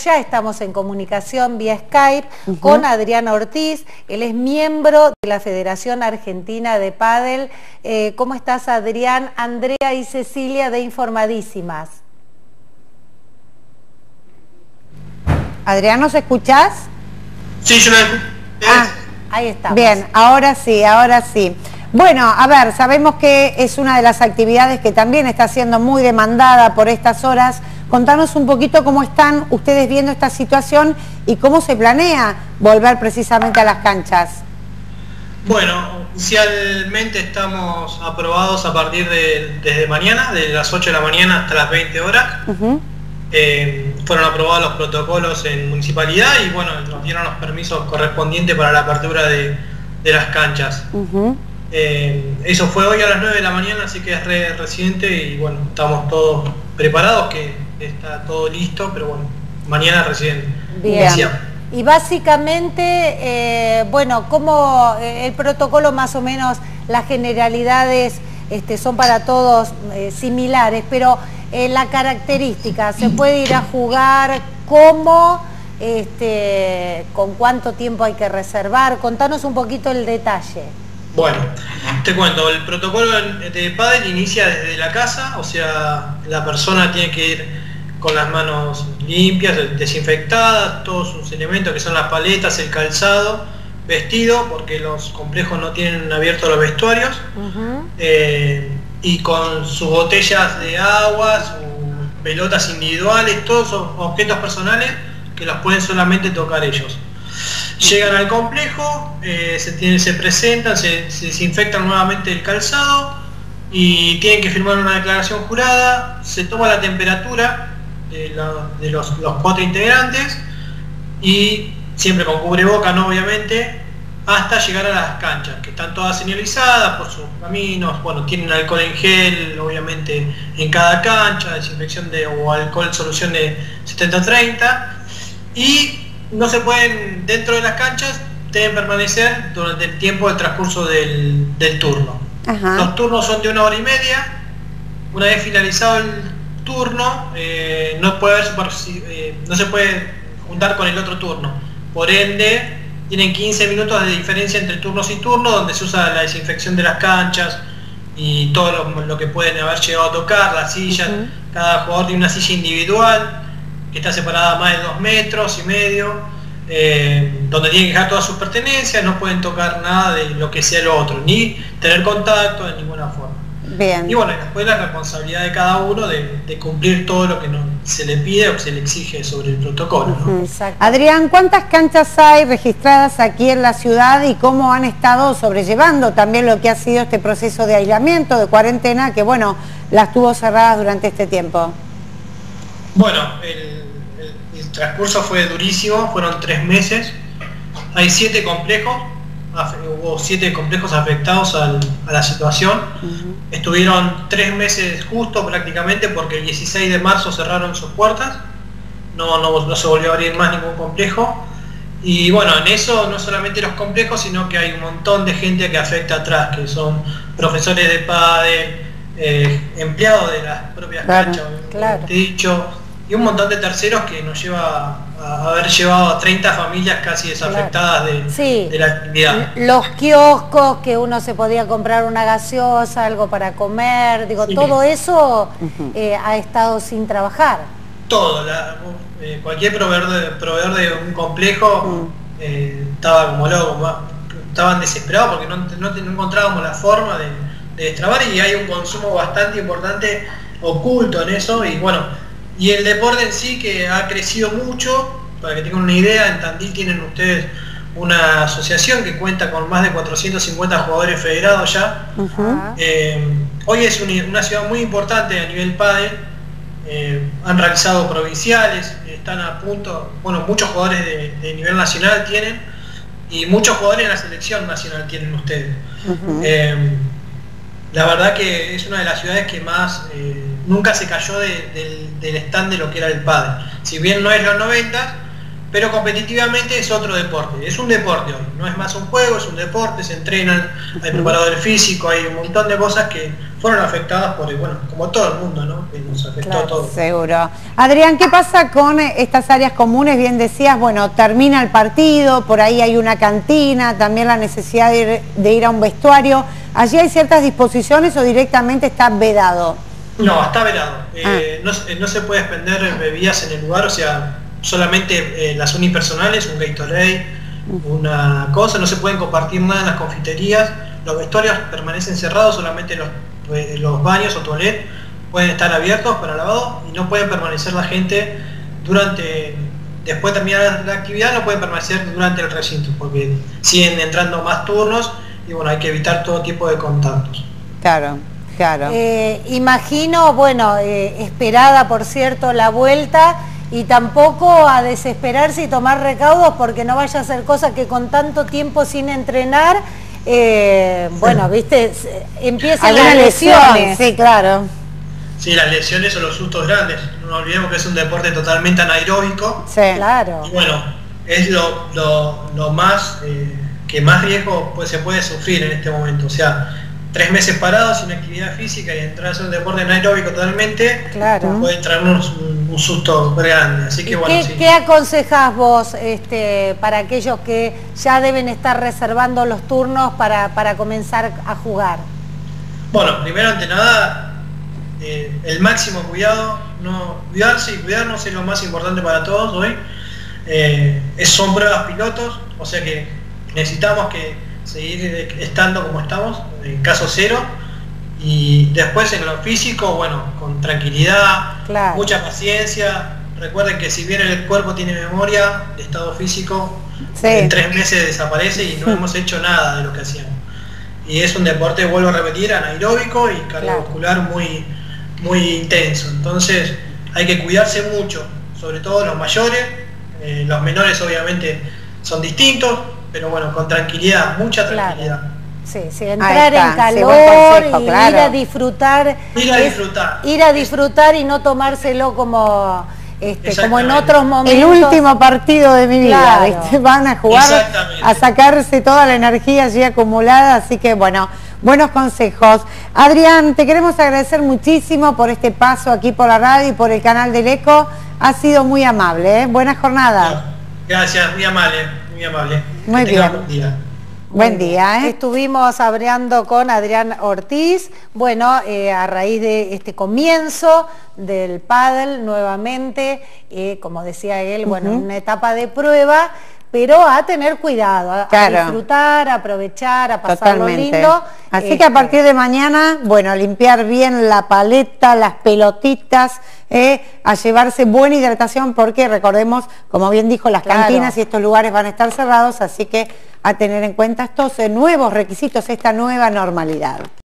ya estamos en comunicación vía Skype con Adrián Ortiz. Él es miembro de la Federación Argentina de Pádel. ¿Cómo estás, Adrián? Andrea y Cecilia de Informadísimas. Adrián, ¿nos escuchás? Sí, yo lo escucho. Ahí estamos. Bien, ahora sí, ahora sí. Bueno, a ver, sabemos que es una de las actividades que también está siendo muy demandada por estas horas. Contanos un poquito cómo están ustedes viendo esta situación y cómo se planea volver precisamente a las canchas. Bueno, oficialmente estamos aprobados a partir desde mañana, de las 8 de la mañana hasta las 20 horas. Fueron aprobados los protocolos en municipalidad y bueno, nos dieron los permisos correspondientes para la apertura de las canchas. Eso fue hoy a las 9 de la mañana, así que es reciente y bueno, estamos todos preparados, que está todo listo, pero bueno, mañana recién. Bien. Y básicamente, bueno, como el protocolo más o menos, las generalidades son para todos similares, pero la característica, ¿se puede ir a jugar? ¿Cómo? ¿Con cuánto tiempo hay que reservar? Contanos un poquito el detalle. Bueno, te cuento, el protocolo de pádel inicia desde la casa, o sea, la persona tiene que ir con las manos limpias, desinfectadas, todos sus elementos que son las paletas, el calzado, vestido, porque los complejos no tienen abiertos los vestuarios, y con sus botellas de agua, sus pelotas individuales, todos son objetos personales que los pueden solamente tocar ellos. Llegan al complejo, se presentan, se desinfectan nuevamente el calzado y tienen que firmar una declaración jurada, se toma la temperatura de los 4 integrantes y siempre con cubreboca, ¿no? Obviamente, hasta llegar a las canchas, que están todas señalizadas por sus caminos, bueno, tienen alcohol en gel, obviamente, en cada cancha, desinfección o alcohol solución de 70-30, y no se pueden, dentro de las canchas, deben permanecer durante el tiempo del transcurso del turno. Los turnos son de 1 hora y media. Una vez finalizado el turno, no se puede juntar con el otro turno. Por ende, tienen 15 minutos de diferencia entre turnos y turnos, donde se usa la desinfección de las canchas y todo lo que pueden haber llegado a tocar, las sillas. Cada jugador tiene una silla individual que está separada más de 2,5 metros, donde tienen que dejar todas sus pertenencias, no pueden tocar nada de lo que sea lo otro, ni tener contacto de ninguna forma. Bien. Y bueno, después la responsabilidad de cada uno de cumplir todo lo que se le pide o se le exige sobre el protocolo, ¿no? Adrián, ¿cuántas canchas hay registradas aquí en la ciudad y cómo han estado sobrellevando también lo que ha sido este proceso de aislamiento, de cuarentena, que bueno, las tuvo cerradas durante este tiempo? Bueno, el transcurso fue durísimo, fueron 3 meses, hay 7 complejos, hubo 7 complejos afectados a la situación. Estuvieron 3 meses justo prácticamente, porque el 16 de marzo cerraron sus puertas, no se volvió a abrir más ningún complejo. Y bueno, en eso no solamente los complejos, sino que hay un montón de gente que afecta atrás, que son profesores de pádel, empleados de las propias canchas, dicho, y un montón de terceros que nos lleva a haber llevado a 30 familias casi desafectadas de la actividad. Los kioscos, que uno se podía comprar una gaseosa, algo para comer, digo, todo eso ha estado sin trabajar. Todo, cualquier proveedor de un complejo estaba como loco, estaban desesperados porque no encontrábamos la forma de destrabar, y hay un consumo bastante importante oculto en eso. Y bueno, y el deporte en sí, que ha crecido mucho. Para que tengan una idea, en Tandil tienen ustedes una asociación que cuenta con más de 450 jugadores federados ya. Hoy es una ciudad muy importante a nivel pádel. Han realizado provinciales, están a punto, bueno, muchos jugadores de nivel nacional tienen, y muchos jugadores en la selección nacional tienen ustedes. La verdad que es una de las ciudades que más nunca se cayó del stand de lo que era el pádel. Si bien no es los 90, pero competitivamente es otro deporte. Es un deporte hoy, no es más un juego, es un deporte, se entrenan, hay preparadores físicos, hay un montón de cosas que fueron afectadas por, bueno, como todo el mundo, ¿no? Que nos afectó a todos. Seguro. Adrián, ¿qué pasa con estas áreas comunes? Bien decías, bueno, termina el partido, por ahí hay una cantina, también la necesidad de ir a un vestuario. ¿Allí hay ciertas disposiciones o directamente está vedado? No, está vedado. No se puede expender bebidas en el lugar, o sea, solamente las unipersonales, un Gatorade, una cosa, no se pueden compartir nada en las confiterías. Los vestuarios permanecen cerrados, solamente los baños o toilet pueden estar abiertos para lavado y no pueden permanecer la gente después de terminar la actividad, no pueden permanecer durante el recinto porque siguen entrando más turnos y bueno, hay que evitar todo tipo de contactos. Claro, claro. Imagino, bueno, esperada por cierto la vuelta y tampoco a desesperarse y tomar recaudos porque no vaya a hacer cosas que con tanto tiempo sin entrenar bueno, viste, empiezan las lesiones. Sí, claro. Sí, las lesiones o los sustos grandes. No olvidemos que es un deporte totalmente anaeróbico. Sí, claro. Y bueno, es lo más que más riesgo se puede sufrir en este momento. O sea, 3 meses parados sin actividad física y entrar a hacer un deporte anaeróbico totalmente, claro, puede traernos un susto grande. Así que bueno, ¿Qué aconsejás vos para aquellos que ya deben estar reservando los turnos para comenzar a jugar? Bueno, primero ante nada, el máximo cuidado, cuidarse y cuidarnos es lo más importante para todos hoy. Son pruebas pilotos, o sea que necesitamos seguir estando como estamos, en caso cero, y después en lo físico, bueno, con tranquilidad, claro, mucha paciencia. Recuerden que si bien el cuerpo tiene memoria, el estado físico en 3 meses desaparece y no hemos hecho nada de lo que hacíamos. Y es un deporte, vuelvo a repetir, anaeróbico y cardiovascular muy, muy intenso. Entonces hay que cuidarse mucho, sobre todo los mayores. Los menores obviamente son distintos, pero bueno, con tranquilidad, mucha tranquilidad. Claro. Sí, entrar en calor y claro, ir a disfrutar. Ir a disfrutar y no tomárselo como en otros momentos. El último partido de mi vida, claro, ¿viste? Van a jugar a sacarse toda la energía allí acumulada, así que bueno, buenos consejos. Adrián, te queremos agradecer muchísimo por este paso aquí por la radio y por el canal del Eco. Ha sido muy amable, ¿eh? Buena jornada. Gracias, muy amable, muy amable. Muy bien. Buen día, ¿eh? Estuvimos hablando con Adrián Ortiz, bueno, a raíz de este comienzo del pádel nuevamente, como decía él, bueno, una etapa de prueba, pero a tener cuidado, a disfrutar, a aprovechar, a pasarlo lindo. Así que a partir de mañana, bueno, a limpiar bien la paleta, las pelotitas, a llevarse buena hidratación porque recordemos, como bien dijo, las cantinas y estos lugares van a estar cerrados, así que a tener en cuenta estos nuevos requisitos, esta nueva normalidad.